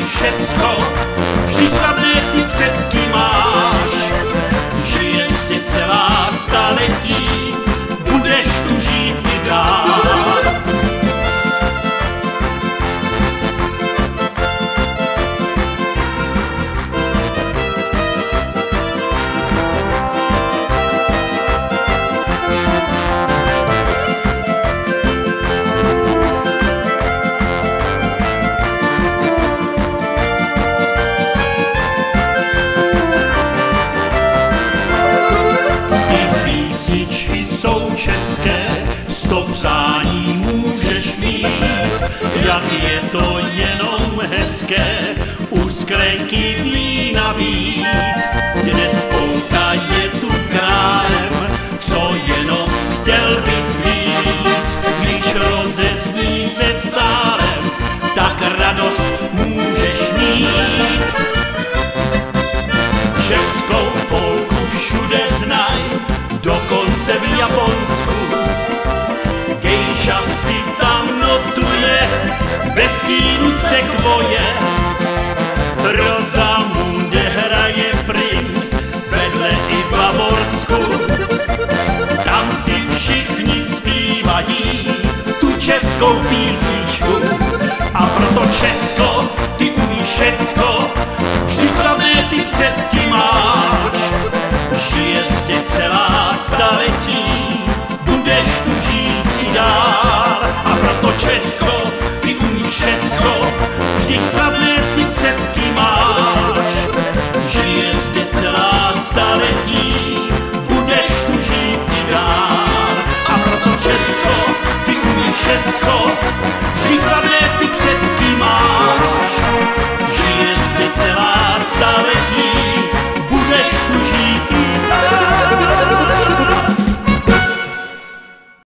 všecko, vždy slavné ty předky máš. Žiješ si celá staletí, budeš tu žít i dál. Jsou české, sto přání můžeš mít, jak je to jenom hezké, u sklenky vína být. Dnes spouta je tu králem, co jenom chtěl bys víc, když rozezní se sálem, tak radost můžeš mít. Českou polku všude znaj, dokonce v Japonsku. Gejša si tam notuje, bez stínu sekvoje. Rosamunde hraje prim, vedle i v Bavorsku. Tam si všichni zpívají tu českou písničku. A proto Česko, ty umíš všecko, vždy slavné ty předky máš. Žiješ zde celá staletí, budeš tu žít i dál. A proto Česko, ty umíš všecko, vždy slavné ty předky máš. Žiješ zde celá staletí, budeš tu žít i dál. A proto Česko, ty umíš všecko, vždy slavné